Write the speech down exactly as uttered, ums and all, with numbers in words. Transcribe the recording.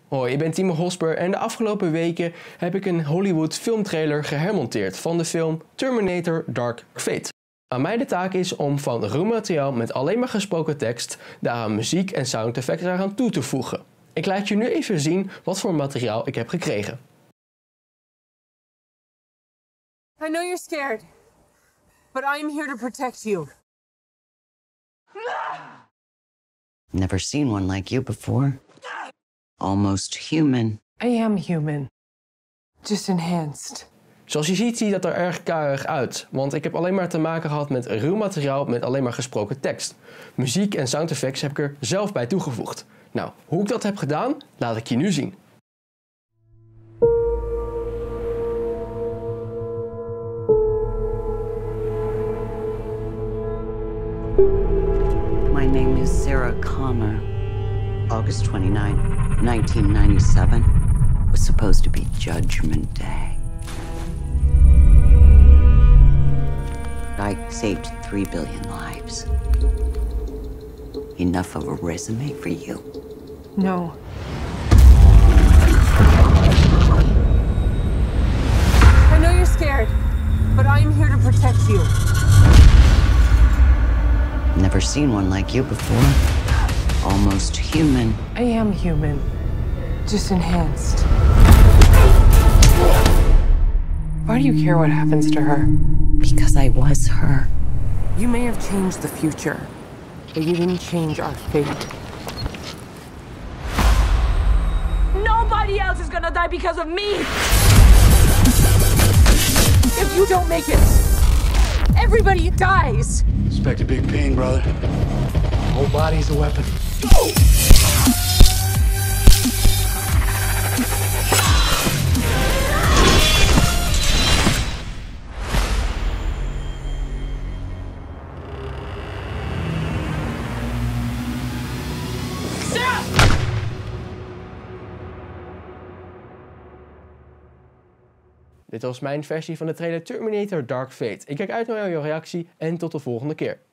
Hoi, ik ben Timo Hosper en de afgelopen weken heb ik een Hollywood filmtrailer gehermonteerd van de film Terminator Dark Fate. Aan mij de taak is om van ruw materiaal met alleen maar gesproken tekst daaraan muziek en sound effects eraan toe te voegen. Ik laat je nu even zien wat voor materiaal ik heb gekregen. I know you're scared, but I am here to protect you. Never seen one like you before. Almost human. I am human, just enhanced. Zoals je ziet, ziet dat er erg karig uit, want ik heb alleen maar te maken gehad met ruw materiaal met alleen maar gesproken tekst. Muziek en sound effects heb ik er zelf bij toegevoegd. Nou, hoe ik dat heb gedaan, laat ik je nu zien. My name is Sarah Connor. August twenty-ninth, nineteen ninety-seven was supposed to be Judgment Day. I saved three billion lives. Enough of a resume for you? No. I know you're scared, but I am here to protect you. Never seen one like you before. Almost human. I am human, just enhanced. Why do you care what happens to her? Because I was her. You may have changed the future, but you didn't change our fate. Nobody else is gonna die because of me! If you don't make it, everybody dies! Expect a big pain, brother. Whole body's a weapon. Go! Dit was mijn versie van de trailer Terminator Dark Fate. Ik kijk uit naar jouw reactie en tot de volgende keer.